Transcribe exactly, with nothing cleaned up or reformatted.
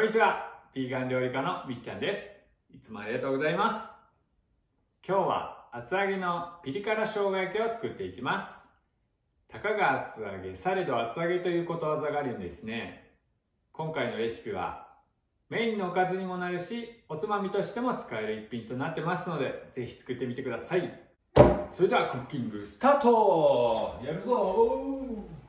んにちは。ビーガン料理家のみっちゃんです。いつもありがとうございます。今日は厚揚げのピリ辛生姜焼きを作っていきます。たかが厚揚げ、されど厚揚げということわざがあるんですね。今回のレシピはメインのおかずにもなるし、おつまみとしても使える一品となってますので、ぜひ作ってみてください。それではクッキングスタート。やるぞー。